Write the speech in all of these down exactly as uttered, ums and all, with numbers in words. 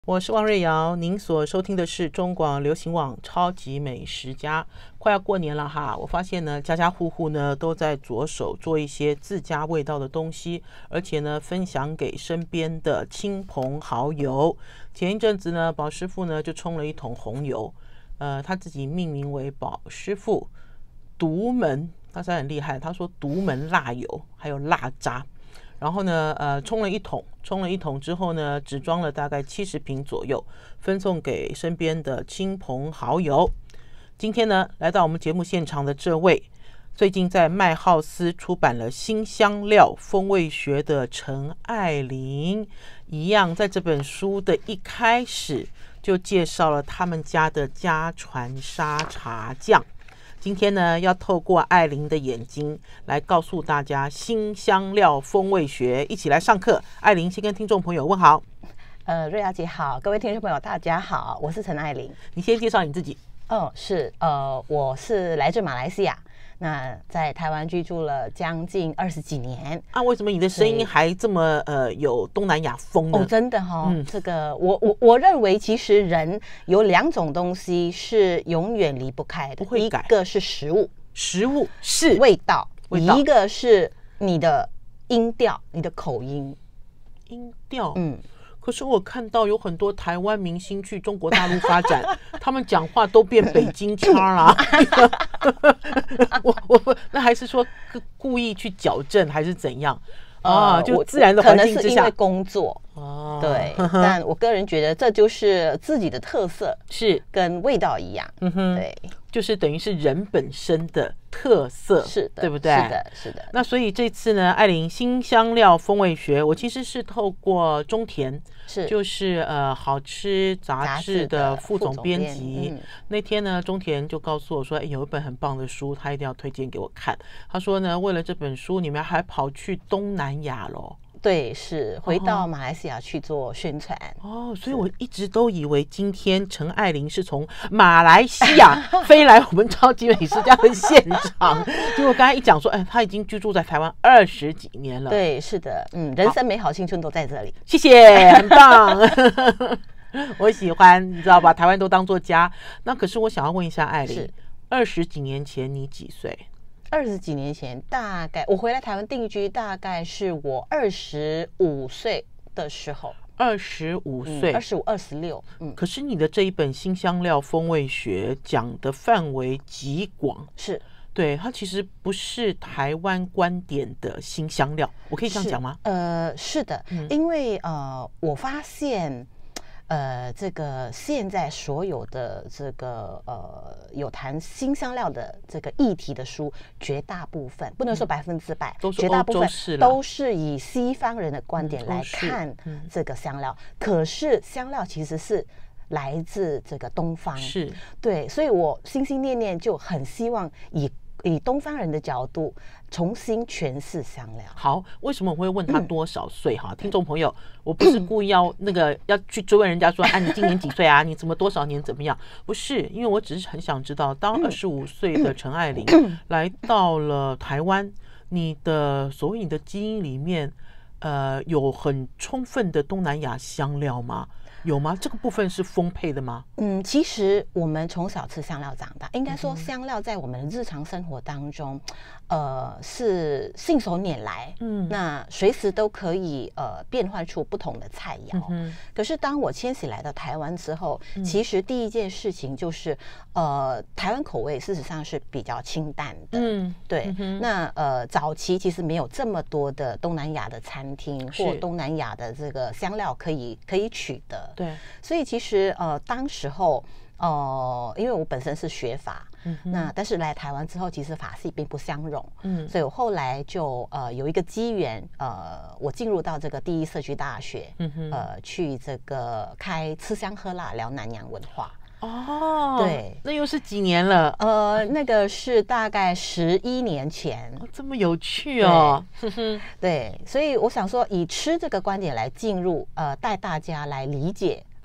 我是王瑞瑶，您所收听的是中广流行网超级美食家。快要过年了哈，我发现呢，家家户户呢都在着手做一些自家味道的东西，而且呢分享给身边的亲朋好友。前一阵子呢，宝师傅呢就冲了一桶红油，呃，他自己命名为宝师傅独门，他是很厉害，他说独门辣油还有辣渣。然后呢，呃，冲了一桶，冲了一桶之后呢，只装了大概七十瓶左右，分送给身边的亲朋好友。今天呢，来到我们节目现场的这位，最近在麦浩斯出版了《新香料风味学》的陈爱玲，一样在这本书的一开始就介绍了他们家的家传沙茶酱。今天呢，要透过爱玲的眼睛来告诉大家新香料风味学，一起来上课。爱玲先跟听众朋友问好。 呃，瑞瑶姐好，各位听众朋友大家好，我是陈爱玲。 你先介绍你自己。 哦，是呃，我是来自马来西亚，那在台湾居住了将近二十几年啊。为什么你的声音还这么呃有东南亚风呢？ 哦，真的哈、哦嗯，这个我我我认为其实人有两种东西是永远离不开的， 不会改， 一个是食物， 食物是味道， 味道一个是你的音调，你的口音， 音调， 嗯。 可是我看到有很多台湾明星去中国大陆发展，他们讲话都变北京腔啦。我我那还是说故意去矫正还是怎样啊？ 呃、 就自然的环境之下， 可能是因为工作哦， 对。但我个人觉得这就是自己的特色， 是跟味道一样。 嗯哼， 对， 就是等于是人本身的特色， 是的， 对不对？ 是的，是的。 那所以这次呢，爱玲新香料风味学，我其实是透过中田， 是就是呃好吃杂志的副总编辑、嗯、那天呢，中田就告诉我说，哎，有一本很棒的书，他一定要推荐给我看。他说呢，为了这本书，你们还跑去东南亚咯。 对，是回到马来西亚去做宣传哦，所以我一直都以为今天陈爱玲是从马来西亚飞来我们超级美食家的现场，结果刚才一讲说，哎，她已经居住在台湾二十几年了。 对，是的，嗯，人生美好青春都在这里。 谢谢，很棒，我喜欢，你知道吧？台湾都当作家。那可是我想要问一下爱玲，二十几年前你几岁？ 二十几年前，大概我回来台湾定居，大概是我二十五岁的时候。 二十五岁， 二十五、二十六。嗯， 可是你的这一本《新香料风味学》讲的范围极广， 是对它其实不是台湾观点的新香料，我可以这样讲吗？ 呃，是的，嗯、因为呃，我发现。呃，这个现在所有的这个呃有谈新香料的这个议题的书，绝大部分不能说百分之百， 都是绝大部分都是以西方人的观点来看这个香料。嗯、可是香料其实是来自这个东方， 是对，所以我心心念念就很希望以以东方人的角度重新诠释香料。 好，为什么我会问他多少岁哈、嗯？听众朋友，我不是故意要那个要去追问人家说，啊，你今年几岁啊？你怎么多少年怎么样？不是，因为我只是很想知道，当二十五岁的陈爱玲来到了台湾，你的所谓你的基因里面，呃，有很充分的东南亚香料吗？有吗？这个部分是丰沛的吗？ 嗯，其实我们从小吃香料长大，应该说香料在我们的日常生活当中，呃，是信手拈来，嗯，那随时都可以呃变换出不同的菜肴。嗯、可是当我迁徙来到台湾之后，嗯、其实第一件事情就是，呃，台湾口味事实上是比较清淡的，嗯，对。嗯、那呃，早期其实没有这么多的东南亚的餐厅或东南亚的这个香料可以可以取得。 对， 所以其实呃，当时候呃，因为我本身是学法，嗯、那但是来台湾之后，其实法系并不相容，嗯，所以我后来就呃有一个机缘，呃，我进入到这个第一社区大学，嗯呃，去这个开吃香喝辣聊南洋文化。 哦， 对， 那又是几年了？ 呃，那个是大概十一年前。 哦，这么有趣哦。 对，对，所以我想说，以吃这个观点来进入，呃，带大家来理解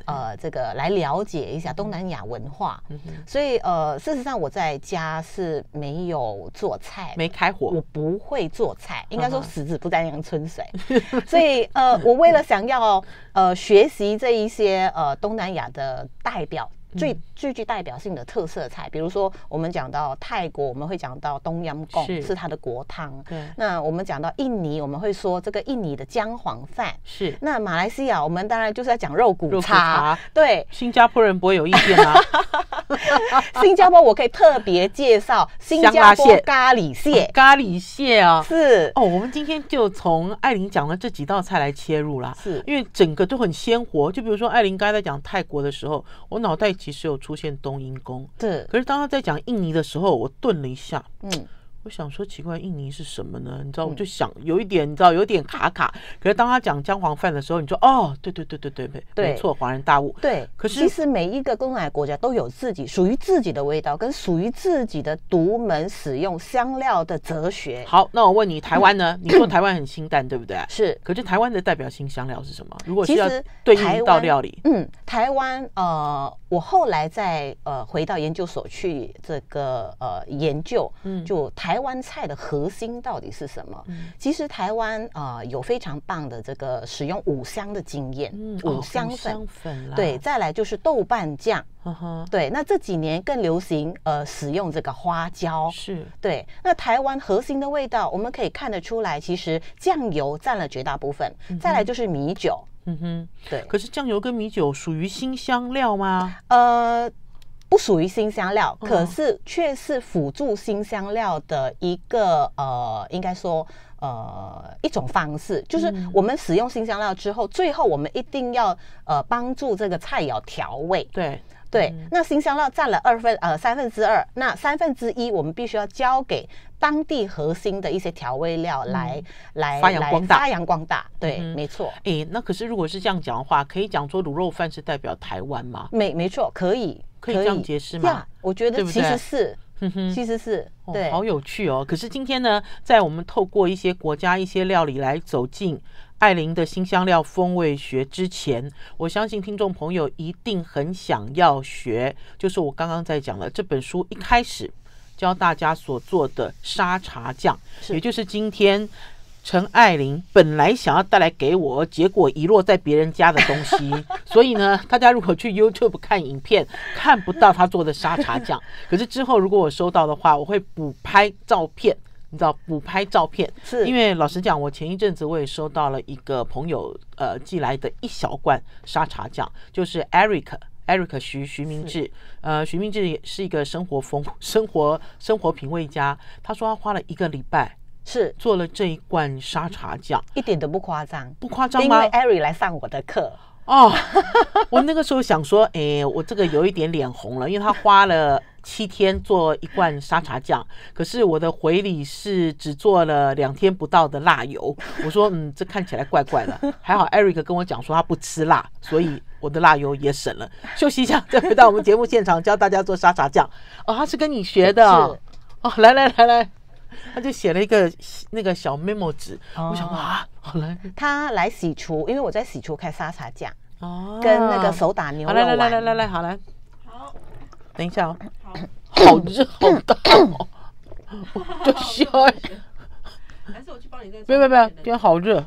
呃这个来了解一下东南亚文化。嗯、所以呃事实上我在家是没有做菜， 没开火， 我不会做菜，应该说死子不沾阳春水。所以呃我为了想要呃学习这一些呃东南亚的代表。最最具代表性的特色菜，比如说我们讲到泰国，我们会讲到冬阴功是它的国汤。那我们讲到印尼，我们会说这个印尼的姜黄饭。 是。那马来西亚，我们当然就是在讲肉骨茶。肉骨茶对。 新加坡人不会有意见啊。 新加坡我可以特别介绍新加坡咖喱蟹。 哦、咖喱蟹啊， 是哦。我们今天就从艾琳讲的这几道菜来切入啦， 是因为整个都很鲜活。就比如说艾琳刚才在讲泰国的时候，我脑袋其实有出现冬阴功， 对。 可是当他在讲印尼的时候，我顿了一下，嗯。我想说奇怪，印尼是什么呢？你知道，我就想有一点，你知道有点卡卡。可是当他讲姜黄饭的时候，你说哦，对对对对对对，没错，恍然大悟。 对，可是其实每一个东南亚国家都有自己属于自己的味道，跟属于自己的独门使用香料的哲学。 好，那我问你，台湾呢？你说台湾很清淡，对不对？ 是。 可是台湾的代表性香料是什么？如果是要对应一道料理， 嗯，台湾呃，我后来再呃回到研究所去这个呃研究，嗯，就台。台湾菜的核心到底是什么？嗯、其实台湾呃有非常棒的这个使用五香的经验，嗯、五香粉， 哦、粉对，再来就是豆瓣酱，嗯、对，那这几年更流行呃使用这个花椒， 是对。那台湾核心的味道，我们可以看得出来，其实酱油占了绝大部分，嗯、再来就是米酒， 嗯哼， 对。 可是酱油跟米酒属于辛香料吗？ 呃。不属于辛香料，可是却是辅助辛香料的一个呃，应该说呃一种方式，就是我们使用辛香料之后，最后我们一定要呃帮助这个菜肴调味。 对对，嗯、那辛香料占了二分呃三分之二，那三分之一我们必须要交给当地核心的一些调味料来、嗯、来发扬光大， 发扬光大。对，嗯、没错。 哎，那可是如果是这样讲的话，可以讲说卤肉饭是代表台湾吗？ 没没错，可以。 可以这样解释吗？ 呀，我觉得其实是，对对其实是，对、 哦，好有趣哦。可是今天呢，在我们透过一些国家、一些料理来走进艾琳的辛香料风味学之前，我相信听众朋友一定很想要学，就是我刚刚在讲的这本书一开始教大家所做的沙茶酱，也就是今天陈艾琳本来想要带来给我，结果遗落在别人家的东西，所以呢，大家如果去 YouTube 看影片，看不到他做的沙茶酱。可是之后如果我收到的话，我会补拍照片，你知道补拍照片， 是因为老实讲，我前一阵子我也收到了一个朋友呃寄来的一小罐沙茶酱，就是 Eric。Eric 徐徐明志，呃，徐明志也是一个生活风生活生活品味家。他说他花了一个礼拜。 是做了这一罐沙茶酱， 一点都不夸张， 不夸张吗？ 因为 Eric 来上我的课哦。我那个时候想说，哎、欸，我这个有一点脸红了，因为他花了七天做一罐沙茶酱，可是我的回礼是只做了两天不到的辣油。我说，嗯，这看起来怪怪的。还好 Eric 跟我讲说他不吃辣，所以我的辣油也省了。休息一下，再回到我们节目现场，教大家做沙茶酱。哦，他是跟你学的哦。哦，来来来来。他就写了一个那个小 memo 纸，哦、我想说啊，好来， 他来洗厨，因为我在洗厨开沙茶酱，哦，跟那个手打牛肉丸。 来来来来来来，好来， 好， 等一下哦，好，好热好大哦，就笑， 还是我去帮你再， 不要不要不要，今天好热，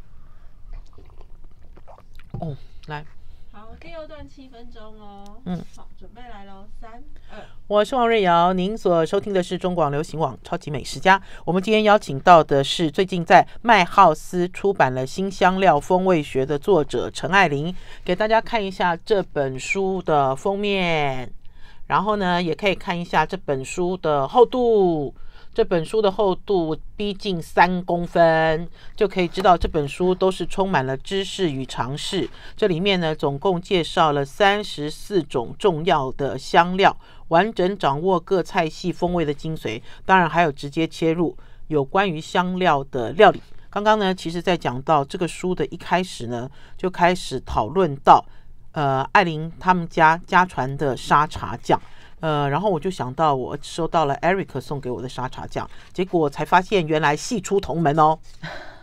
哦，来。 第二段七分钟哦，嗯，好，准备来喽，三二， 我是王瑞瑶，您所收听的是中广流行网超级美食家。我们今天邀请到的是最近在麦浩斯出版了《辛香料风味学》的作者陈艾琳，给大家看一下这本书的封面，然后呢，也可以看一下这本书的厚度。这本书的厚度逼近三公分，就可以知道这本书都是充满了知识与常识。这里面呢，总共介绍了三十四种重要的香料，完整掌握各菜系风味的精髓。当然还有直接切入有关于香料的料理。刚刚呢，其实在讲到这个书的一开始呢，就开始讨论到呃艾琳他们家家传的沙茶酱。呃，然后我就想到我收到了 Eric 送给我的沙茶酱，结果才发现原来系出同门哦。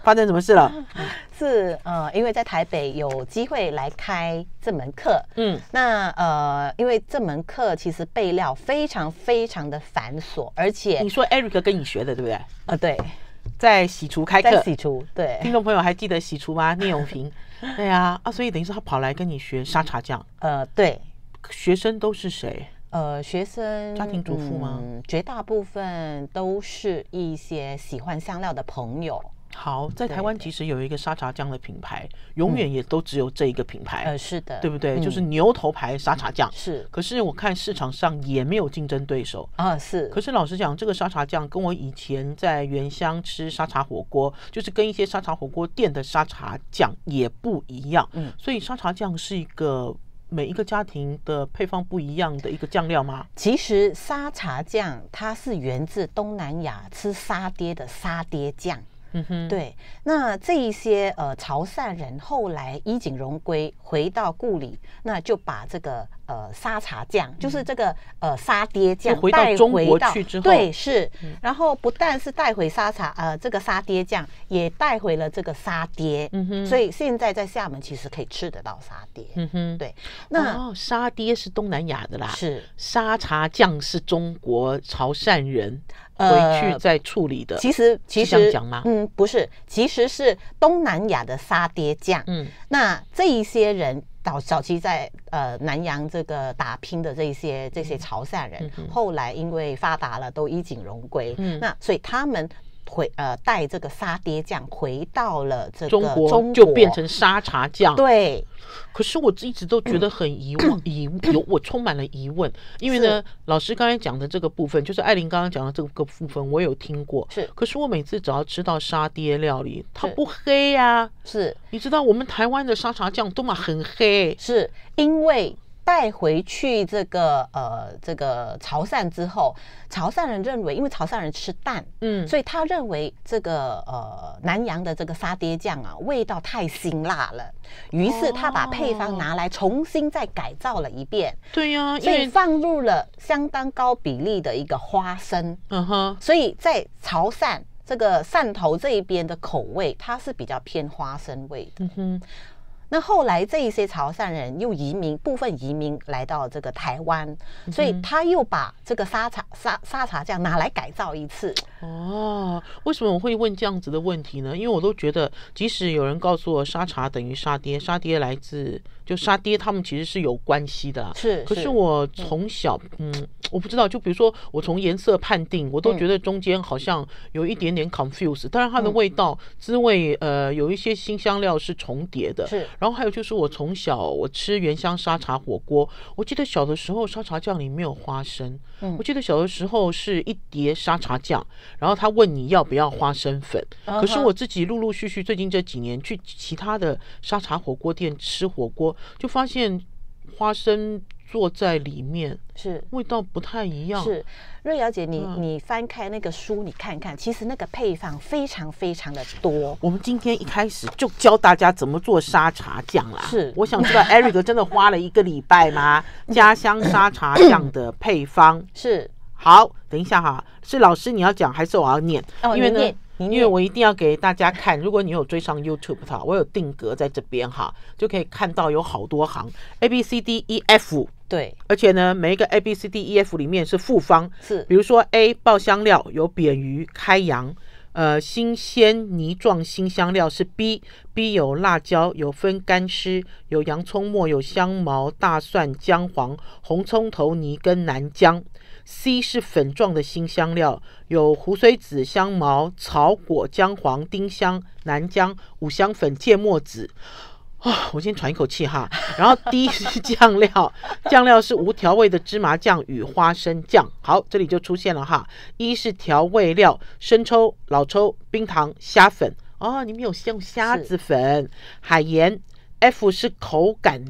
发生什么事了？ 是呃，因为在台北有机会来开这门课，嗯，那呃，因为这门课其实备料非常非常的繁琐，而且你说 Eric 跟你学的对不对？ 呃，对， 在洗厨开课， 在洗厨，对， 听众朋友还记得洗厨吗？聂永平，对啊，啊，所以等于是他跑来跟你学沙茶酱， 呃，对， 学生都是谁？ 呃，学生家庭主妇吗？ 嗯，绝大部分都是一些喜欢香料的朋友。 好，在台湾其实有一个沙茶酱的品牌，永远也都只有这一个品牌， 呃，是的， 对不对？就是牛头牌沙茶酱。 是， 可是我看市场上也没有竞争对手啊。是， 可是老实讲，这个沙茶酱跟我以前在原乡吃沙茶火锅，就是跟一些沙茶火锅店的沙茶酱也不一样。嗯，所以沙茶酱是一个每一个家庭的配方不一样的一个酱料吗？ 其实沙茶酱它是源自东南亚吃沙爹的沙爹酱。嗯哼，对，那这一些呃潮汕人后来衣锦荣归，回到故里，那就把这个呃沙茶酱，嗯、就是这个呃沙爹酱回到中国去之后， 对，是，嗯、然后不但是带回沙茶呃这个沙爹酱，也带回了这个沙爹，嗯哼，所以现在在厦门其实可以吃得到沙爹，嗯哼，对， 那、哦、沙爹是东南亚的啦， 是沙茶酱是中国潮汕人回去再处理的， 呃、其实其实是这样讲吗？ 嗯，不是，其实是东南亚的沙爹酱。嗯，那这一些人早早期在呃南洋这个打拼的这一些这些潮汕人，嗯、后来因为发达了，都衣锦荣归。嗯，那所以他们回呃带这个沙爹酱回到了这个中国， 中国就变成沙茶酱。 对。 可是我一直都觉得很疑问，疑有我充满了疑问，因为呢，老师刚才讲的这个部分，就是艾琳刚刚讲的这个部分，我有听过。 是， 可是我每次只要吃到沙爹料理，它不黑呀、啊。 是， 你知道我们台湾的沙茶酱都嘛很黑， 是因为带回去这个呃这个潮汕之后，潮汕人认为，因为潮汕人吃淡，嗯，所以他认为这个呃南洋的这个沙爹酱啊味道太辛辣了，于是他把配方拿来重新再改造了一遍。 对呀、啊， 所以放入了相当高比例的一个花生，嗯哼，所以在潮汕这个汕头这一边的口味，它是比较偏花生味的，嗯哼。那后来这一些潮汕人又移民，部分移民来到这个台湾，嗯、所以他又把这个沙茶沙沙茶酱拿来改造一次。 哦，为什么我会问这样子的问题呢？因为我都觉得，即使有人告诉我沙茶等于沙爹，沙爹来自就沙爹，他们其实是有关系的啦。 是， 可是我从小，嗯，嗯我不知道，就比如说我从颜色判定，我都觉得中间好像有一点点 confuse。当然，它的味道、嗯、滋味，呃，有一些辛香料是重叠的。 是。 然后还有就是我从小我吃原乡沙茶火锅，我记得小的时候沙茶酱里没有花生，嗯、我记得小的时候是一碟沙茶酱，然后他问你要不要花生粉。Uh-huh. 可是我自己陆陆续续最近这几年去其他的沙茶火锅店吃火锅，就发现花生做在里面是味道不太一样。 是瑞瑶姐，你、嗯、你翻开那个书，你看看，其实那个配方非常非常的多。 我们今天一开始就教大家怎么做沙茶酱啦。 是， 我想知道 Eric 真的花了一个礼拜吗？家乡沙茶酱的配方是。 好，等一下哈，是老师你要讲还是我要念？ 哦、 因为呢。 念因为我一定要给大家看，如果你有追上 YouTube 哈，我有定格在这边哈，就可以看到有好多行 A B C D E F， 对， 而且呢，每一个 A B C D E F 里面是复方， 是， 比如说 A 爆香料有扁鱼、开洋，呃，新鲜泥状新香料是 B，B 有辣椒，有分干湿，有洋葱末，有香茅、大蒜、姜黄、红葱头泥跟南姜。C 是粉状的新香料，有胡荽子、香茅、草果、姜黄、丁香、南姜、五香粉、芥末籽。哦，我先喘一口气哈。然后 D 是酱料，酱料是无调味的芝麻酱与花生酱。好，这里就出现了哈。E 是调味料，生抽、老抽、冰糖、虾粉。哦，你们有用虾子粉、海盐。F 是口感料，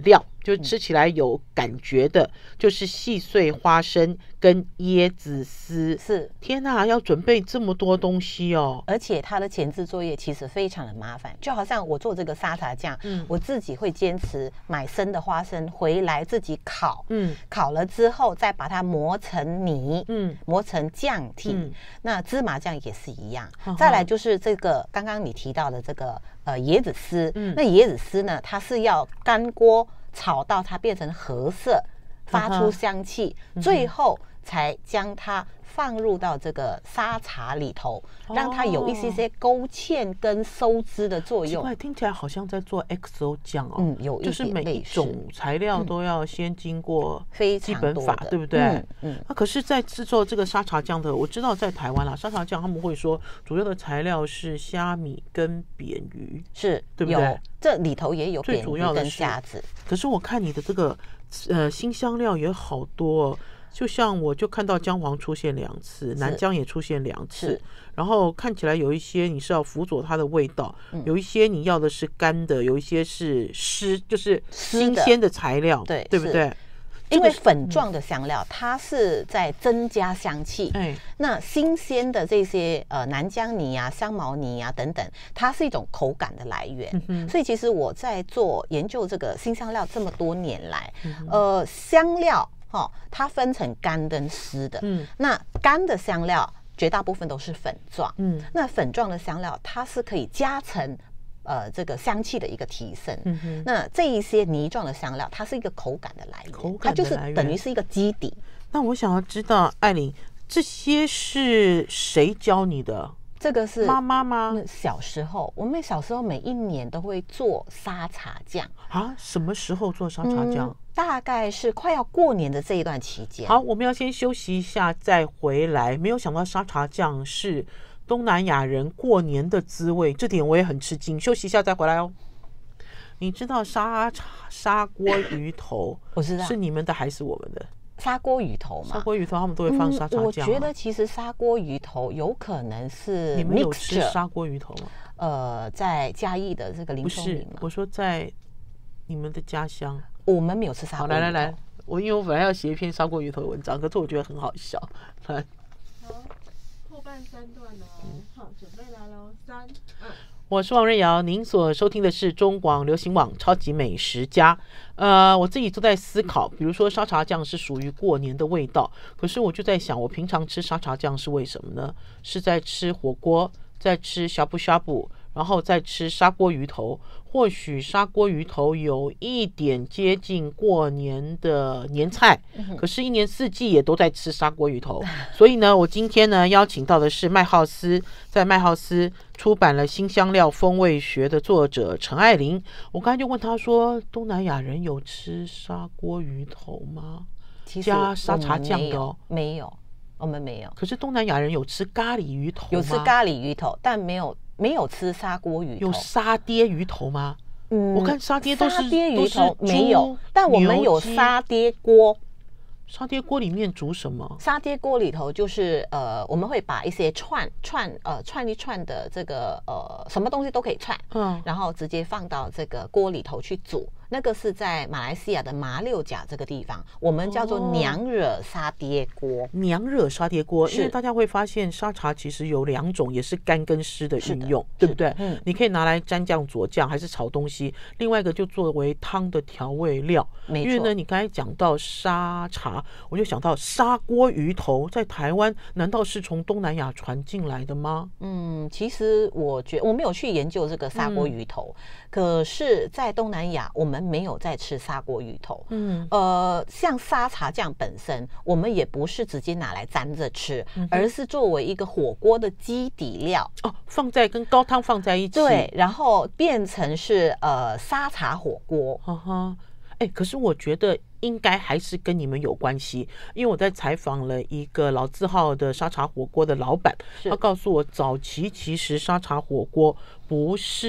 就是吃起来有感觉的，就是细碎花生跟椰子丝。 是， 天哪，要准备这么多东西哦！ 而且它的前置作业其实非常的麻烦，就好像我做这个沙茶酱，嗯，我自己会坚持买生的花生回来自己烤，嗯，烤了之后再把它磨成泥，嗯，磨成酱体。嗯、那芝麻酱也是一样。嗯、再来就是这个刚刚你提到的这个呃椰子丝，嗯，那椰子丝呢，它是要干锅炒到它变成褐色，发出香气，嗯、最后才将它放入到这个沙茶里头，让它有一些些勾芡跟收汁的作用。 奇怪，听起来好像在做 X O 酱哦。 嗯，有一点类似， 就是每一种材料都要先经过非基本法，对不对？嗯嗯。那可是，在制作这个沙茶酱的，我知道在台湾啦，沙茶酱他们会说主要的材料是虾米跟扁鱼， 是， 对不对？ 这里头也有扁鱼跟虾子。 可是我看你的这个呃辛香料也好多哦。就像我就看到姜黄出现两次，南姜也出现两次，然后看起来有一些你是要辅佐它的味道，嗯、有一些你要的是干的，有一些是湿，就是新鲜的材料， 对对不对？ 因为粉状的香料，它是在增加香气。哎，那新鲜的这些呃南姜泥啊、香茅泥啊等等，它是一种口感的来源。嗯、所以其实我在做研究这个新香料这么多年来，嗯、呃，香料。哦，它分成干跟湿的。嗯，那干的香料绝大部分都是粉状。嗯，那粉状的香料它是可以加成呃这个香气的一个提升。嗯哼，那这一些泥状的香料，它是一个口感的来源， 口感它就是等于是一个基底。 那我想要知道，艾琳，这些是谁教你的？ 这个是妈妈吗？ 小时候，我们小时候每一年都会做沙茶酱啊。什么时候做沙茶酱？嗯、 大概是快要过年的这一段期间。 好，我们要先休息一下，再回来。没有想到沙茶酱是东南亚人过年的滋味，这点我也很吃惊。休息一下再回来哦。你知道沙茶砂锅鱼头， 我知道是你们的还是我们的？ 砂锅鱼头嘛， 砂锅鱼头他们都会放沙茶酱、啊嗯。 我觉得其实砂锅鱼头有可能是 mixture, 你们有吃砂锅鱼头吗？ 呃，在嘉义的这个林松林嘛。 不是，我说在你们的家乡， 我们没有吃砂锅鱼头。 好，来来来，我因为我本来要写一篇砂锅鱼头的文章，可是我觉得很好笑。来， 好，后半三段哦，好，准备来喽，三二。 我是王瑞瑶，您所收听的是中广流行网超级美食家。呃，我自己都在思考，比如说沙茶酱是属于过年的味道，可是我就在想，我平常吃沙茶酱是为什么呢？是在吃火锅，在吃呷哺呷哺，然后再吃砂锅鱼头。或许砂锅鱼头有一点接近过年的年菜，可是一年四季也都在吃砂锅鱼头。所以呢，我今天呢邀请到的是麦浩斯，在麦浩斯出版了《新香料风味学》的作者陈爱玲。我刚才就问他说，东南亚人有吃砂锅鱼头吗？ 其实加沙茶酱的哦， 没有，我们没有。 可是东南亚人有吃咖喱鱼头吗？ 有吃咖喱鱼头，但没有。没有吃砂锅鱼头。 有沙爹鱼头吗？嗯，我看沙爹都是沙爹鱼头没有，但我们有沙爹锅。 沙爹锅里面煮什么？ 沙爹锅里头就是呃，我们会把一些串串呃串一串的这个呃什么东西都可以串，嗯，然后直接放到这个锅里头去煮。那个是在马来西亚的马六甲这个地方，我们叫做娘惹沙爹锅。哦、 娘惹沙爹锅，因为大家会发现沙茶其实有两种，也是干跟湿的运用，对不对？嗯，你可以拿来沾酱、佐酱，还是炒东西。另外一个就作为汤的调味料。 没错。 因为呢，你刚才讲到沙茶，我就想到砂锅鱼头在台湾难道是从东南亚传进来的吗？ 嗯，其实我觉得我没有去研究这个砂锅鱼头，嗯、可是在东南亚我们没有在吃砂锅鱼头。嗯，呃，像沙茶酱本身，我们也不是直接拿来沾着吃，嗯、而是作为一个火锅的基底料哦，放在跟高汤放在一起， 对，然后变成是呃沙茶火锅。 哈哈。哎，可是我觉得应该还是跟你们有关系，因为我在采访了一个老字号的沙茶火锅的老板，他告诉我，早期其实沙茶火锅不是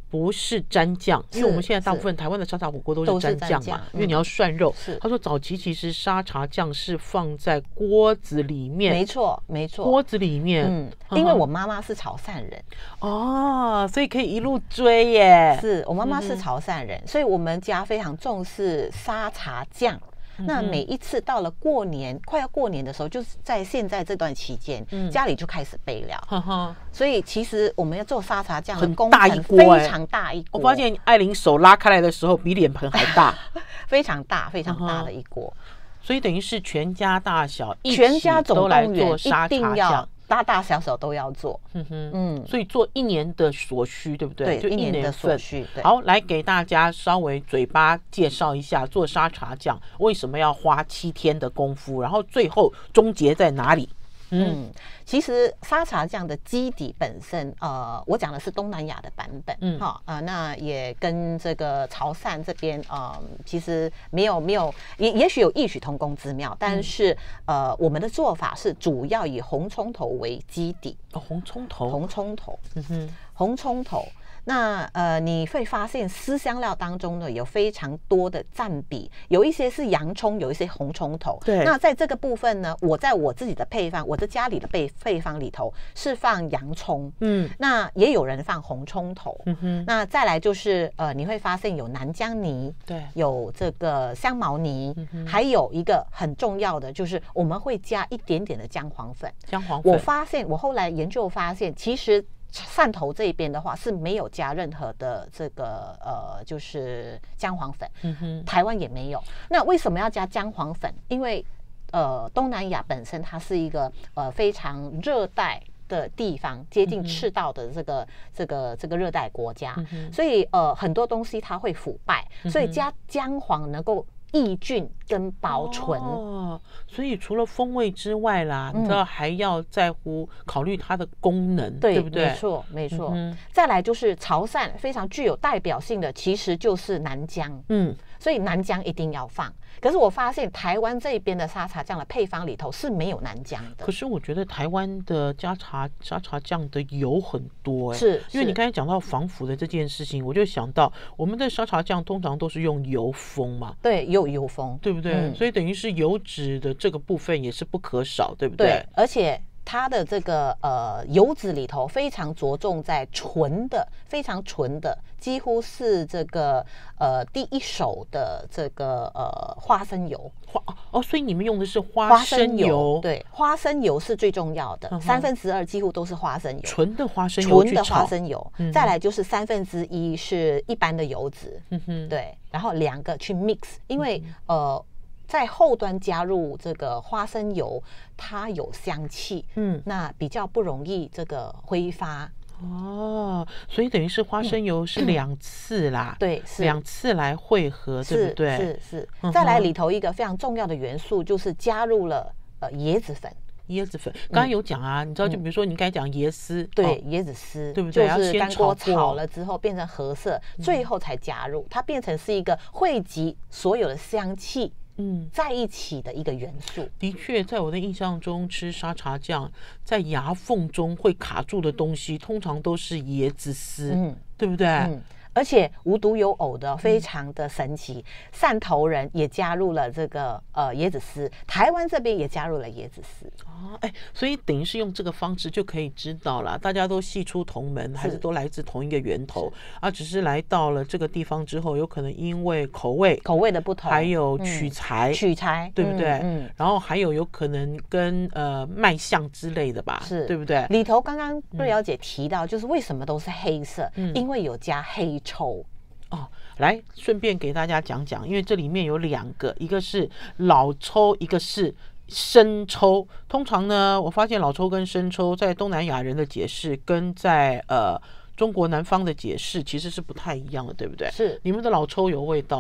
不是蘸酱，因为我们现在大部分台湾的沙茶火锅都是蘸酱嘛，因为你要涮肉。他说早期其实沙茶酱是放在锅子里面， 没错没错， 锅子里面。 嗯，因为我妈妈是潮汕人哦，所以可以一路追耶。 是我妈妈是潮汕人，所以我们家非常重视沙茶酱。那每一次到了过年，快要过年的时候，就是在现在这段期间，嗯、家里就开始备料。呵呵，所以其实我们要做沙茶酱的工程非常大一锅。 我发现艾琳手拉开来的时候，比脸盆还大， 非常大非常大的一锅。 所以等于是全家大小一全家总动员做沙茶酱。 大大小小都要做， 嗯哼，嗯，所以做一年的所需，对不对？ 对，就一年的所需。 好，来给大家稍微嘴巴介绍一下做沙茶酱为什么要花七天的功夫，然后最后终结在哪里？ 嗯，其实沙茶酱的基底本身，呃，我讲的是东南亚的版本，嗯，好，呃，那也跟这个潮汕这边，呃，其实没有没有，也也许有异曲同工之妙，但是，嗯、呃，我们的做法是主要以红葱头为基底， 哦，红葱头， 红葱头，嗯哼，红葱头。那呃，你会发现湿香料当中呢有非常多的占比，有一些是洋葱，有一些红葱头。 对。 那在这个部分呢，我在我自己的配方，我的家里的配配方里头是放洋葱，嗯，那也有人放红葱头，嗯哼。那再来就是呃，你会发现有南姜泥， 对， 有这个香茅泥，嗯、还有一个很重要的就是我们会加一点点的姜黄粉。 姜黄粉。 我发现，我后来研究发现，其实。汕头这边的话是没有加任何的这个呃，就是姜黄粉，嗯哼，台湾也没有。那为什么要加姜黄粉？因为呃，东南亚本身它是一个呃非常热带的地方，接近赤道的这个、嗯、这个这个热带国家，嗯、所以呃很多东西它会腐败，嗯、所以加姜黄能够抑菌跟保存。 哦，所以除了风味之外啦，嗯、你知道还要在乎考虑它的功能，对, 对不对？ 没错，没错。嗯、再来就是潮汕非常具有代表性的，其实就是南姜。嗯，所以南姜一定要放。可是我发现台湾这边的沙茶酱的配方里头是没有南姜的。 可是我觉得台湾的加茶沙茶酱的油很多、欸， 是因为你刚才讲到防腐的这件事情，我就想到我们的沙茶酱通常都是用油封嘛， 对，有油封， 对不对？嗯、所以等于是油脂的这个部分也是不可少，对不对？ 对，而且。它的这个呃油脂里头非常着重在纯的，非常纯的，几乎是这个呃第一手的这个呃花生油。 花哦，所以你们用的是花生油？ 生油对，花生油是最重要的，嗯、三分之二几乎都是花生油， 纯的花生油， 纯的花生油。嗯、再来就是三分之一是一般的油脂，嗯哼，对，然后两个去 mix， 因为、嗯、呃。在后端加入这个花生油，它有香气，嗯，那比较不容易这个挥发。 哦，所以等于是花生油是两次啦， 嗯、对，是两次来汇合，对不对？ 是是。嗯、再来里头一个非常重要的元素就是加入了呃椰子粉。 椰子粉，刚刚有讲啊，嗯、你知道，就比如说你刚才讲椰丝， 对，哦、椰子丝， 对不对？ 就是干锅炒了之后变成褐色，嗯、最后才加入，它变成是一个汇集所有的香气。嗯，在一起的一个元素。 的确，在我的印象中，吃沙茶酱在牙缝中会卡住的东西，通常都是椰子丝，嗯，对不对？嗯， 而且无独有偶的，非常的神奇，汕头人也加入了这个呃椰子丝，台湾这边也加入了椰子丝。 哦，哎，所以等于是用这个方式就可以知道了，大家都系出同门，还是都来自同一个源头啊？只是来到了这个地方之后，有可能因为口味、 口味的不同， 还有取材、 嗯、取材， 对不对？ 嗯，嗯然后还有有可能跟呃卖相之类的吧， 是对不对？ 里头刚刚瑞瑶姐提到，就是为什么都是黑色，嗯、因为有加黑抽。 哦，来顺便给大家讲讲，因为这里面有两个，一个是老抽，一个是生抽。通常呢，我发现老抽跟生抽在东南亚人的解释跟在呃中国南方的解释其实是不太一样的，对不对？ 是。 你们的老抽有味道吗？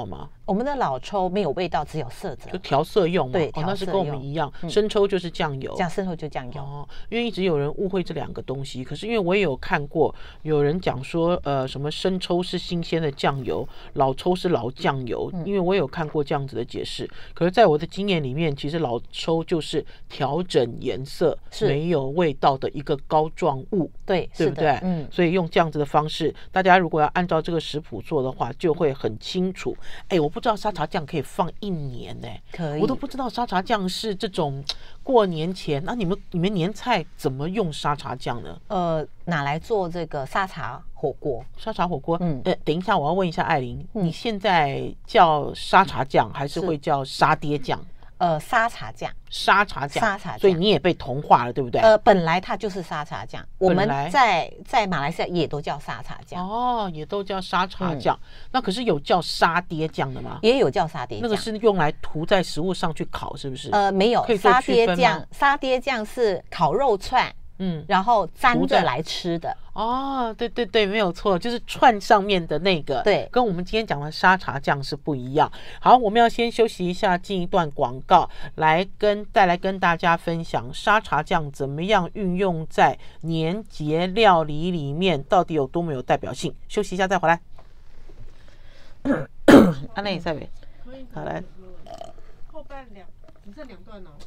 我们的老抽没有味道，只有色泽， 就调色用嘛。 对， 哦，那是跟我们一样，嗯、生抽就是酱油， 这样生抽就酱油。 哦，因为一直有人误会这两个东西，可是因为我也有看过有人讲说，呃，什么生抽是新鲜的酱油，老抽是老酱油，嗯、因为我有看过这样子的解释。可是，在我的经验里面，其实老抽就是调整颜色、没有味道的一个膏状物， 对， 对不对？嗯，所以用这样子的方式，大家如果要按照这个食谱做的话，就会很清楚。哎，我不知道沙茶酱可以放一年呢、欸， 可以， 我都不知道沙茶酱是这种过年前。那你们你们年菜怎么用沙茶酱呢？ 呃，拿来做这个沙茶火锅。 沙茶火锅，嗯，呃，等一下，我要问一下艾琳，嗯、你现在叫沙茶酱还是会叫沙爹酱？ 呃，沙茶酱， 沙茶酱， 沙茶酱， 所以你也被同化了，对不对？ 呃，本来它就是沙茶酱，我们在在马来西亚也都叫沙茶酱， 哦，也都叫沙茶酱。嗯、那可是有叫沙爹酱的吗？ 也有叫沙爹酱， 那个是用来涂在食物上去烤，是不是？ 呃，没有，沙爹酱，沙爹酱是烤肉串。嗯，然后沾着来吃的哦，对对对，没有错，就是串上面的那个， 对， 跟我们今天讲的沙茶酱是不一样。好，我们要先休息一下，进一段广告，来跟再来跟大家分享沙茶酱怎么样运用在年节料理里面，到底有多么有代表性。休息一下再回来。安内在没？好来， 后半两，只剩两段哦。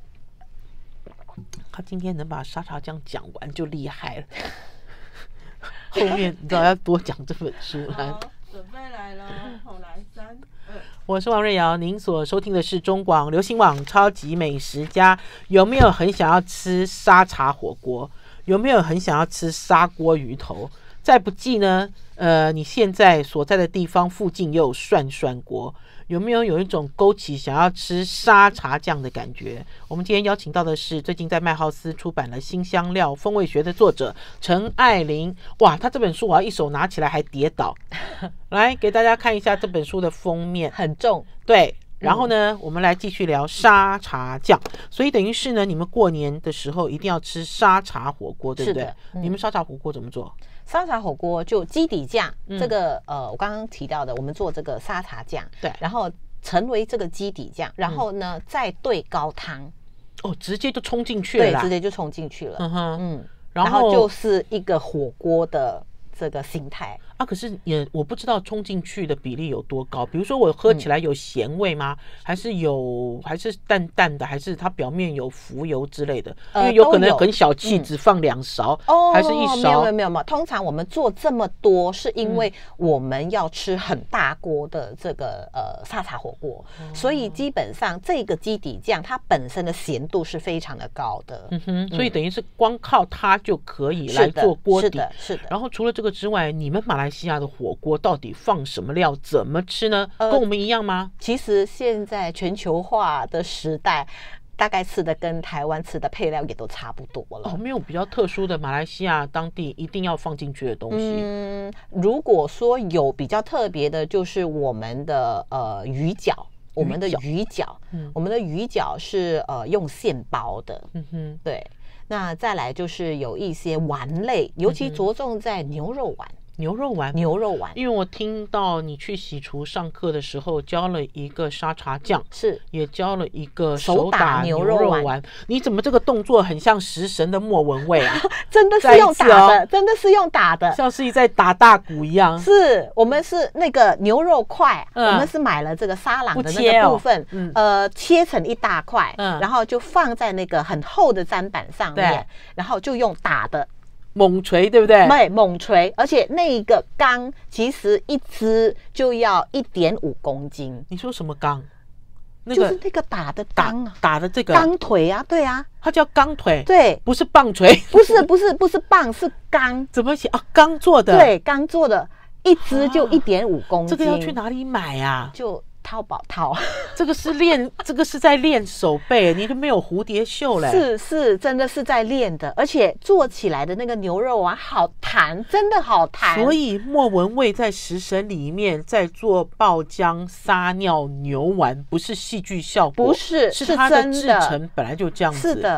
他今天能把沙茶酱讲完就厉害了。后面你知道要多讲这本书来。 好，准备来了，好来三二。 我是王瑞瑶，您所收听的是中广流行网超级美食家。有没有很想要吃沙茶火锅？有没有很想要吃砂锅鱼头？再不济呢，呃，你现在所在的地方附近也有涮涮锅。有没有有一种勾起想要吃沙茶酱的感觉？我们今天邀请到的是最近在麦浩斯出版了《新香料风味学》的作者陈艾琳。哇，他这本书我要一手拿起来还跌倒。来给大家看一下这本书的封面， 很重。 对，然后呢，嗯、我们来继续聊沙茶酱。所以等于是呢，你们过年的时候一定要吃沙茶火锅，对不对？嗯、你们沙茶火锅怎么做？ 沙茶火锅就基底酱，嗯、这个呃，我刚刚提到的，我们做这个沙茶酱， 对， 然后成为这个基底酱，然后呢、嗯、再兑高汤， 哦，直接就冲进去了， 对，直接就冲进去了，嗯哼，嗯， 然后, 然后就是一个火锅的这个形态啊。可是也我不知道冲进去的比例有多高，比如说我喝起来有咸味吗？嗯、还是有还是淡淡的，还是它表面有浮油之类的？因为有可能很小气，只放两勺， 哦、 还是一勺？ 没有没有没有没有。通常我们做这么多，是因为我们要吃很大锅的这个呃沙茶火锅，嗯、所以基本上这个基底酱它本身的咸度是非常的高的。 嗯哼，所以等于是光靠它就可以来做锅底。 是的，是的。 然后除了这个之外，你们马来西亚的火锅到底放什么料？怎么吃呢？呃、跟我们一样吗？ 其实现在全球化的时代，大概吃的跟台湾吃的配料也都差不多了。 哦，没有比较特殊的马来西亚当地一定要放进去的东西。 嗯，如果说有比较特别的，就是我们的呃鱼饺。我们的鱼饺，嗯、我们的鱼饺是呃用现包的，嗯哼，对。那再来就是有一些丸类，尤其着重在牛肉丸。 牛肉丸， 牛肉丸， 因为我听到你去洗厨上课的时候教了一个沙茶酱， 是也教了一个手打牛肉丸。你怎么这个动作很像食神的莫文蔚啊？ 真的是用打的，哦、真的是用打的， 像是在打大鼓一样。 是我们是那个牛肉块，嗯、我们是买了这个沙朗的那个部分，哦嗯、呃，切成一大块，嗯、然后就放在那个很厚的砧板上面，然后就用打的。 猛锤对不对？ 对，猛锤，而且那个缸其实一只就要一点五公斤。 你说什么缸？ 那个、就是那个打的缸啊， 打的这个钢腿啊，对啊， 它叫钢腿， 对， 不是棒槌， 不是不是不是棒，是钢。 怎么写啊？钢做的， 对，钢做的，一只就一点五公斤、啊。 这个要去哪里买啊？ 就。淘宝淘， 这个是练，这个是在练手背，你就没有蝴蝶袖嘞。 是是，真的是在练的，而且做起来的那个牛肉丸好弹，真的好弹。 所以莫文蔚在食神里面在做爆浆撒尿牛丸，不是戏剧效果， 不是， 是它的制成本来就这样子。 是的。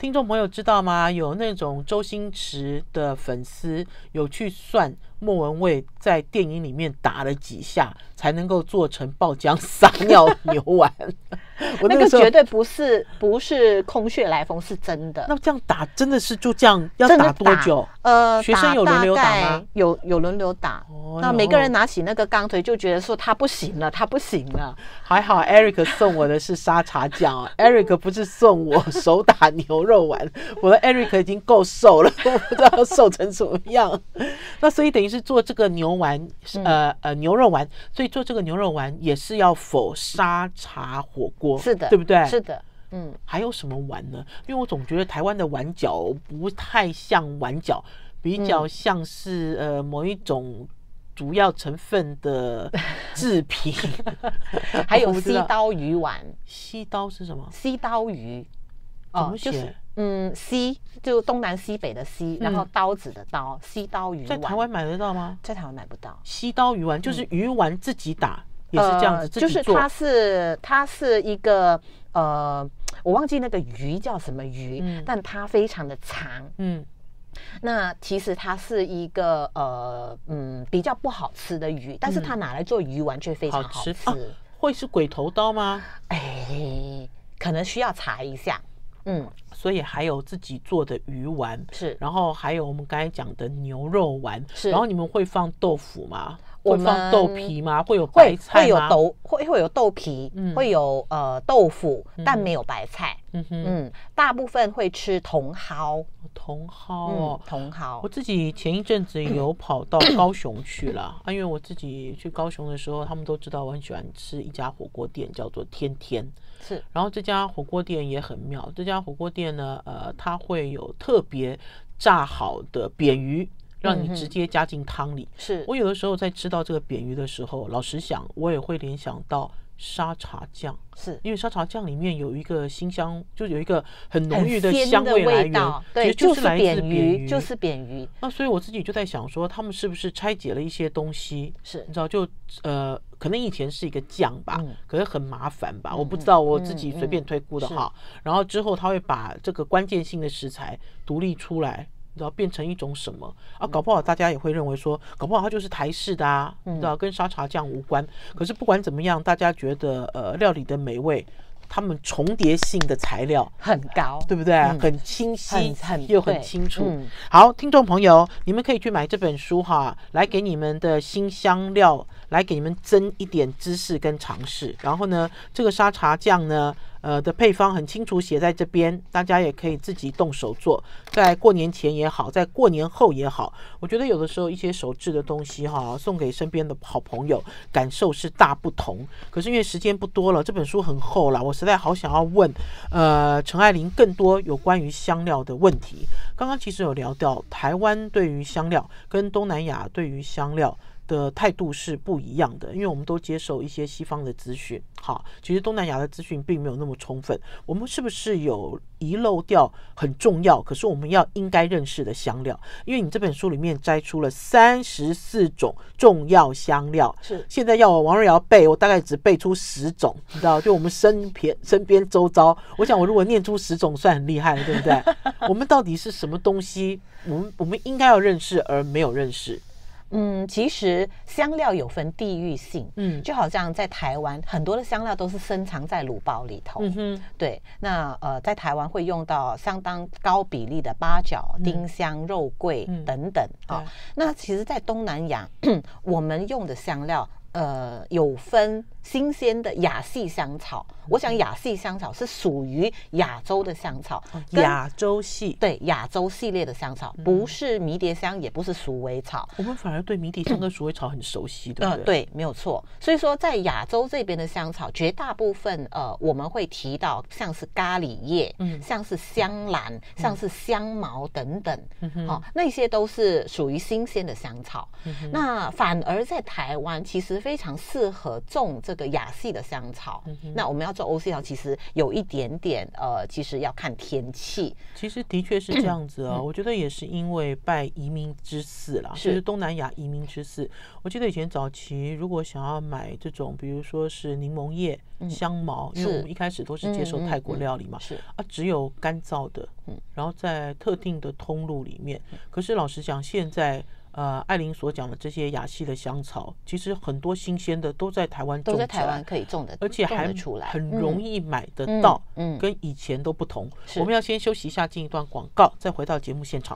听众朋友知道吗？有那种周星驰的粉丝有去算莫文蔚在电影里面打了几下才能够做成爆浆撒尿牛丸。我那那个个绝对不是不是空穴来风，是真的。 那这样打真的是就这样要打多久？ 呃， 学生有轮流打吗？ 有有轮流打。哦、那每个人拿起那个钢腿就觉得说他不行了，他不行了。 还好 Eric 送我的是沙茶酱、啊、Eric 不是送我手打牛肉丸。我的 Eric 已经够瘦了，我不知道要瘦成什么样。那所以等于是做这个牛丸，呃呃牛肉丸，所以做这个牛肉丸也是要否沙茶火锅， 是的， 对不对？ 是的。嗯， 还有什么丸呢？因为我总觉得台湾的丸饺不太像丸饺，比较像是、嗯、呃某一种主要成分的制品。 还有西刀鱼丸。 西刀是什么？ 西刀鱼怎么写？ 哦就是嗯，西就东南西北的西，然后刀子的刀，西刀鱼丸。 在台湾买得到吗？ 在台湾买不到。 西刀鱼丸就是鱼丸自己打，嗯、也是这样子、呃、自己做。 就是它是它是一个呃，我忘记那个鱼叫什么鱼，嗯、但它非常的长。嗯。那其实它是一个呃嗯比较不好吃的鱼，但是它拿来做鱼丸却非常好吃。好吃啊、 会是鬼头刀吗？ 哎，可能需要查一下。嗯， 所以还有自己做的鱼丸是， 然后还有我们刚才讲的牛肉丸是， 然后你们会放豆腐吗？ 会放豆皮吗？会有白菜吗？ 会有豆会会有豆皮，嗯、会有呃豆腐，但没有白菜。嗯哼，嗯，大部分会吃茼蒿。 茼蒿哦， 茼蒿。 我自己前一阵子有跑到高雄去了、啊，因为我自己去高雄的时候，他们都知道我很喜欢吃一家火锅店，叫做天天。 是， 然后这家火锅店也很妙，这家火锅店呢，呃，它会有特别炸好的扁鱼。让你直接加进汤里。 是我有的时候在吃到这个扁鱼的时候，老实想，我也会联想到沙茶酱， 是因为沙茶酱里面有一个辛香，就有一一个很浓郁的香味来源， 对， 就是来自扁鱼，就是扁鱼。 那所以我自己就在想说，他们是不是拆解了一些东西？ 是， 你知道，就呃，可能以前是一个酱吧，嗯、可是很麻烦吧，嗯、我不知道，我自己随便推估的哈。嗯嗯、然后之后他会把这个关键性的食材独立出来。你知道变成一种什么啊？搞不好大家也会认为说，搞不好它就是台式的啊，你知道跟沙茶酱无关。可是不管怎么样，大家觉得呃料理的美味，他们重叠性的材料很高， 对不对？嗯、很清晰， 很又很清楚。 嗯、 好，听众朋友，你们可以去买这本书哈，来给你们的新香料，来给你们增一点知识跟常识。然后呢，这个沙茶酱呢。呃的配方很清楚写在这边，大家也可以自己动手做，在过年前也好，在过年后也好，我觉得有的时候一些手制的东西哈，送给身边的好朋友，感受是大不同。可是因为时间不多了，这本书很厚了，我实在好想要问呃陈爱玲更多有关于香料的问题。刚刚其实有聊到台湾对于香料跟东南亚对于香料的态度是不一样的，因为我们都接受一些西方的资讯，好，其实东南亚的资讯并没有那么充分，我们是不是有遗漏掉很重要可是我们要应该认识的香料？因为你这本书里面摘出了三十四种重要香料， 是现在要我王瑞瑶背，我大概只背出十种，你知道，就我们身边身边周遭，我想我如果念出十种算很厉害了，对不对？我们到底是什么东西，我们我们应该要认识而没有认识？ 嗯，其实香料有分地域性，嗯，就好像在台湾很多的香料都是深藏在卤包里头，嗯哼，对，那呃在台湾会用到相当高比例的八角、嗯、丁香、肉桂、嗯、等等啊、哦。那其实，在东南亚，我们用的香料。呃，有分新鲜的亚系香草，我想亚系香草是属于亚洲的香草， 亚洲系对亚洲系列的香草，不是迷迭香，也不是鼠尾草。 我们反而对迷迭香跟鼠尾草很熟悉，对不对？ 呃，对，没有错。所以说，在亚洲这边的香草，绝大部分呃，我们会提到像是咖喱叶，嗯，像是香兰，像是香茅等等，嗯哦，那些都是属于新鲜的香草。嗯、那反而在台湾，其实非常适合种这这个亚系的香草。嗯、那我们要做欧系香，其实有一点点呃，其实要看天气。 其实的确是这样子啊、哦，嗯、我觉得也是因为拜移民之祀啦，就是东南亚移民之祀。我记得以前早期如果想要买这种，比如说是柠檬叶、嗯、香茅，因为我们一开始都是接受泰国料理嘛，是啊，只有干燥的，嗯，然后在特定的通路里面。可是老实讲，现在呃，艾琳所讲的这些亚系的香草，其实很多新鲜的都在台湾种， 都在台湾可以种的， 而且还很容易买得到，嗯，跟以前都不同。我们要先休息一下，进一段广告，再回到节目现场。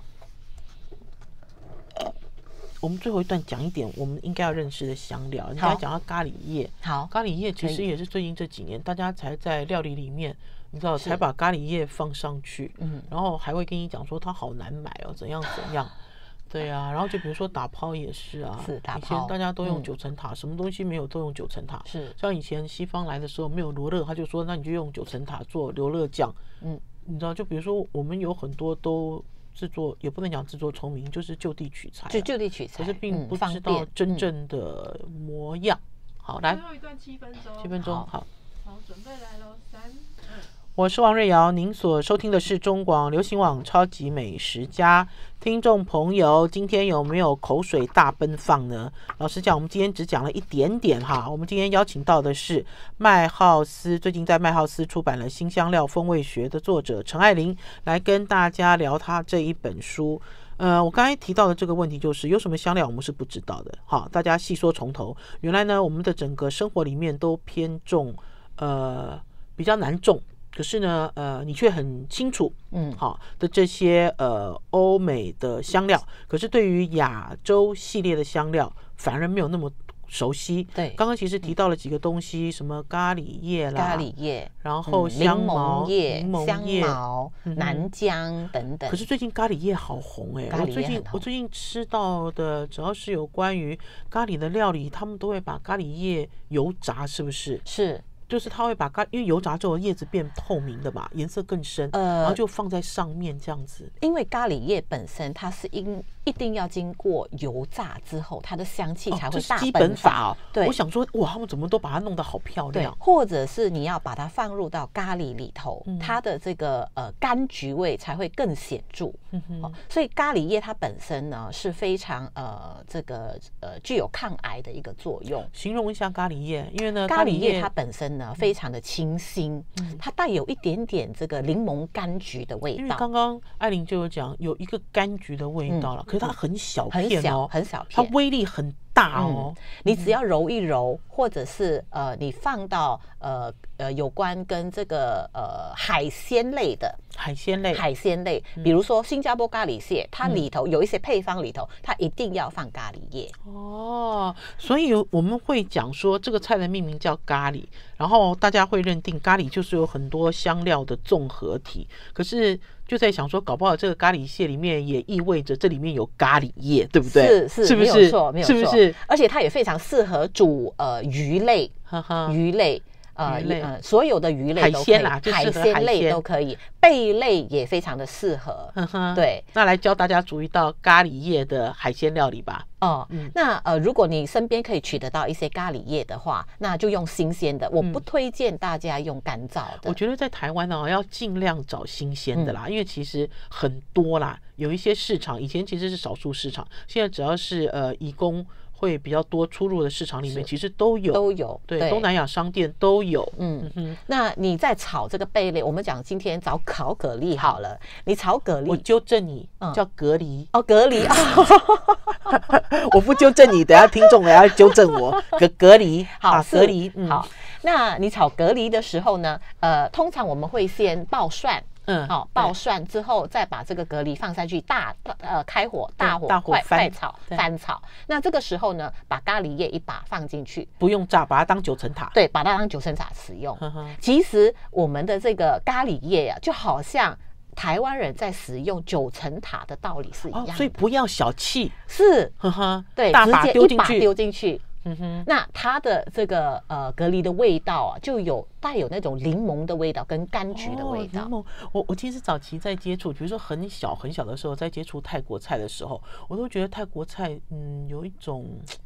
我们最后一段讲一点我们应该要认识的香料。你刚才讲到咖喱叶， 好， 咖喱叶其实也是最近这几年大家才在料理里面，你知道才把咖喱叶放上去，嗯，然后还会跟你讲说它好难买哦，怎样怎样。对啊，然后就比如说打抛也是啊， 是打抛， 以前大家都用九层塔，嗯、什么东西没有都用九层塔。 是， 像以前西方来的时候没有罗勒，他就说那你就用九层塔做罗勒酱。嗯，你知道，就比如说我们有很多都制作，也不能讲制作聪明，就是就地取材， 就就地取材， 可是并不知道真正的模样。嗯、好，来， 最后一段七分钟， 七分钟，好， 好，准备来喽，三。 我是王瑞瑶，您所收听的是中广流行网超级美食家。听众朋友，今天有没有口水大奔放呢？老实讲，我们今天只讲了一点点哈。我们今天邀请到的是麦浩斯，最近在麦浩斯出版了《新香料风味学》的作者陈爱玲，来跟大家聊他这一本书。呃，我刚才提到的这个问题就是有什么香料我们是不知道的。好，大家细说从头。原来呢，我们的整个生活里面都偏重，呃，比较难种。可是呢，呃，你却很清楚，嗯，好的这些呃欧美的香料，可是对于亚洲系列的香料反而没有那么熟悉。 对， 刚刚其实提到了几个东西，什么咖喱叶啦， 咖喱叶， 然后香茅、 柠檬叶、 柠檬香茅、南姜等等。 可是最近咖喱叶好红哎、欸，我最近我最近吃到的只要是有关于咖喱的料理，他们都会把咖喱叶油炸，是不是？ 是。 就是它会把咖，因为油炸之后叶子变透明的嘛，颜色更深，呃，然后就放在上面这样子。 因为咖喱叶本身它是因一定要经过油炸之后，它的香气才会大奔放。哦、这是基本法、哦。 对， 我想说，哇，他们怎么都把它弄得好漂亮？ 对，或者是你要把它放入到咖喱里头，嗯、它的这个呃柑橘味才会更显著。嗯哼哦、所以咖喱叶它本身呢是非常呃这个呃具有抗癌的一个作用。 形容一下咖喱叶，因为呢， 咖喱叶它本身呢非常的清新，嗯、它带有一点点这个柠檬柑橘的味道。 因为刚刚艾琳就有讲有一个柑橘的味道了，嗯、可是它很小片哦， 很小很小片， 它威力很大哦。 嗯、你只要揉一揉，或者是呃你放到呃呃有关跟这个呃海鲜类的海鲜类海鲜类，嗯、比如说新加坡咖喱蟹，它里头有一些配方里头，它一定要放咖喱叶。 哦，所以我们会讲说这个菜的命名叫咖喱，然后大家会认定咖喱就是有很多香料的综合体，可是就在想说，搞不好这个咖喱蟹里面也意味着这里面有咖喱叶，对不对？ 是是， 是不是？ 没有错，没有错， 是不是？ 而且它也非常适合煮呃鱼类， 呵呵鱼类。呃呃，所有的鱼类都可以， 海鲜啦， 海鲜类都可以，贝类也非常的适合。对， 那来教大家煮一道咖喱叶的海鲜料理吧。 哦，嗯、那呃，如果你身边可以取得到一些咖喱叶的话，那就用新鲜的。我不推荐大家用干燥的。 我觉得在台湾呢、哦，要尽量找新鲜的啦，嗯、因为其实很多啦，有一些市场以前其实是少数市场，现在只要是呃移工会比较多出入的市场里面，其实都有都有， 对，对东南亚商店都有。 嗯嗯，那你在炒这个贝类，我们讲今天找烤蛤蜊好了，你炒蛤蜊， 我纠正你，嗯、叫蛤蜊哦，蛤蜊啊， 我不纠正你，等下听众也要纠正我，蛤蛤蜊， 好， 蛤蜊， 嗯、好。那你炒蛤蜊的时候呢，呃，通常我们会先爆蒜。嗯，好、哦，爆蒜之后再把这个蛤蜊放下去，大呃开火大火快快炒翻炒。那这个时候呢，把咖喱叶一把放进去， 不用炸，把它当九层塔。 对，把它当九层塔使用。呵呵其实我们的这个咖喱叶啊，就好像台湾人在使用九层塔的道理是一样的。 哦、所以不要小气， 是， 呵呵， 对， 大把丢进去， 直接一把丢进去。嗯哼，那它的这个呃蛤蜊的味道啊，就有带有那种柠檬的味道跟柑橘的味道。 哦、柠檬，我我其实早期在接触，比如说很小很小的时候，在接触泰国菜的时候，我都觉得泰国菜嗯有一种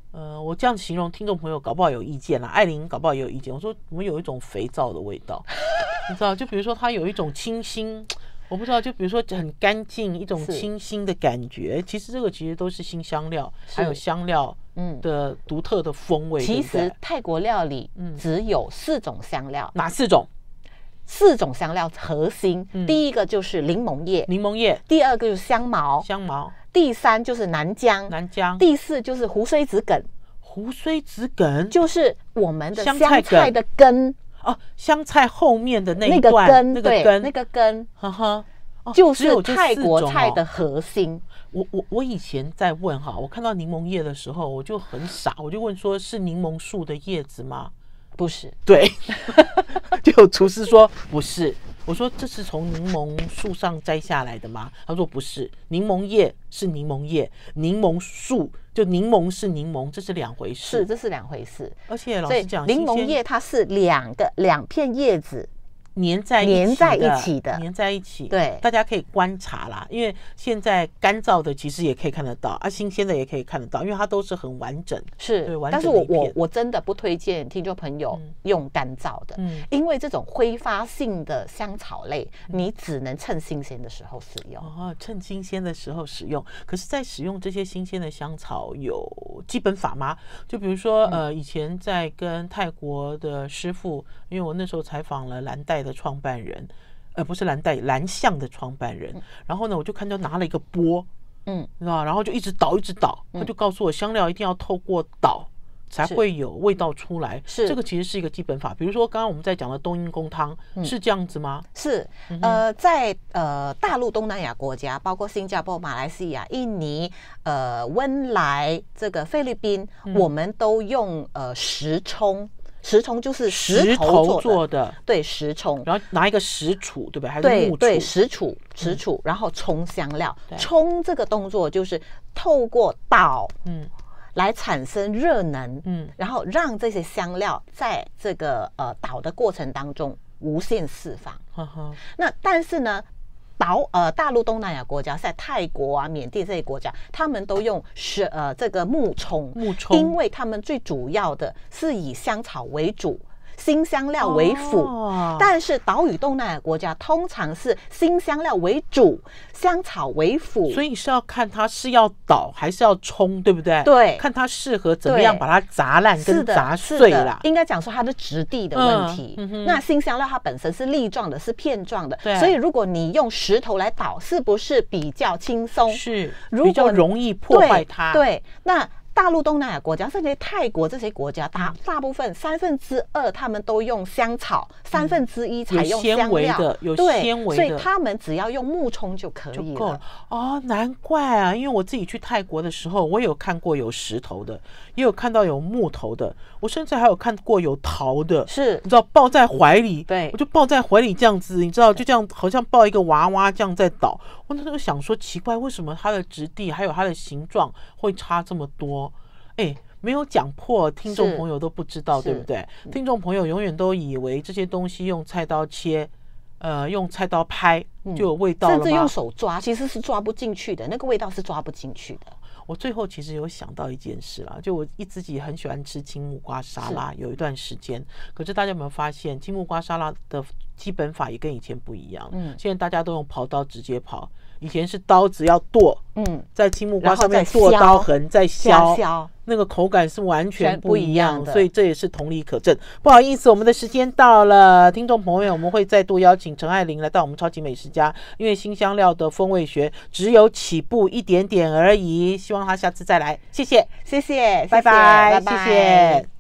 呃，我这样形容，听众朋友搞不好有意见啦，艾琳搞不好也有意见。我说我们有一种肥皂的味道，你知道，就比如说它有一种清新，我不知道，就比如说很干净，一种清新的感觉。其实这个其实都是辛香料，还有香料的独特的风味。 嗯、其实泰国料理只有四种香料， 嗯、哪四种？ 四种香料核心，嗯、第一个就是柠檬叶， 柠檬叶； 第二个就是香茅， 香茅； 第三就是南姜， 南姜； 第四就是胡荽子梗， 胡荽子梗就是我们的香菜的根哦，香菜后面的那一段根， 那个根， 那个根， 哈哈， 就是泰国菜的核心。 我我我以前在问哈，我看到柠檬叶的时候，我就很傻，我就问说是柠檬树的叶子吗？ 不是， 对，就有厨师说不是。我说这是从柠檬树上摘下来的吗？他说不是，柠檬叶是柠檬叶，柠檬树就柠檬是柠檬，这是两回事。 是，这是两回事。 而且老实讲， 柠檬叶它是两个两片叶子。 粘在粘在一起的， 粘在一起。 对， 大家可以观察啦，因为现在干燥的其实也可以看得到，啊，新鲜的也可以看得到，因为它都是很完整。 是， 对，完整。但是我我我真的不推荐听众朋友用干燥的，嗯，因为这种挥发性的香草类，嗯、你只能趁新鲜的时候使用。 哦，趁新鲜的时候使用。可是，在使用这些新鲜的香草有基本法吗？就比如说，嗯、呃，以前在跟泰国的师傅，因为我那时候采访了蓝带的创办人，呃，不是蓝带，蓝象的创办人。嗯、然后呢，我就看到拿了一个钵，嗯，你知道，然后就一直倒，一直倒。他就告诉我，香料一定要透过倒才会有味道出来。 是， 这个其实是一个基本法。比如说，刚刚我们在讲的冬阴功汤，嗯、是这样子吗？ 是，呃，在呃大陆东南亚国家，包括新加坡、马来西亚、印尼、呃温莱、这个菲律宾，嗯、我们都用呃石冲。石冲就是石头做的，对，石冲， 然后拿一个石杵，对不对？还是木杵？ 对对，石杵，石杵，嗯、然后冲香料。冲这个动作就是透过倒，嗯，来产生热能，嗯，然后让这些香料在这个呃倒的过程当中无限释放。呵呵，那但是呢？岛呃，大陆东南亚国家，在泰国啊、缅甸这些国家，他们都用是呃这个木冲， 木冲， 因为他们最主要的是以香草为主。辛香料为辅，哦、但是岛屿东南亚国家通常是辛香料为主，香草为辅， 所以是要看它是要倒还是要冲，对不对？ 对， 看它适合怎么样把它砸烂跟砸碎啦。 应该讲说它的质地的问题。嗯嗯、那辛香料它本身是粒状的，是片状的，所以如果你用石头来倒，是不是比较轻松？ 是，比较容易破坏它。 对，对那。大陆东南亚国家，甚至泰国这些国家，大大部分三分之二他们都用香草，三分之一采用香料， 有纤维的， 所以他们只要用木冲就可以了。了哦，难怪啊！因为我自己去泰国的时候，我有看过有石头的，也有看到有木头的，我甚至还有看过有陶的， 是你知道抱在怀里， 对， 我就抱在怀里这样子，你知道，就这样好像抱一个娃娃这样在倒。我那时候想说，奇怪，为什么它的质地还有它的形状会差这么多？哎，没有讲破，听众朋友都不知道，对不对？听众朋友永远都以为这些东西用菜刀切，呃，用菜刀拍就有味道了吗？ 甚至用手抓，其实是抓不进去的，那个味道是抓不进去的。 我最后其实有想到一件事啦，就我一自己很喜欢吃青木瓜沙拉，有一段时间。可是大家有没有发现，青木瓜沙拉的基本法也跟以前不一样？嗯，现在大家都用刨刀直接刨，以前是刀子要剁，嗯，在青木瓜上面剁刀痕，再削，削那个口感是完全不一样的，所以这也是同理可证。不好意思，我们的时间到了，听众朋友，我们会再度邀请陈爱玲来到我们超级美食家，因为辛香料的风味学只有起步一点点而已，希望她下次再来，谢谢， 谢谢， 拜拜，谢谢。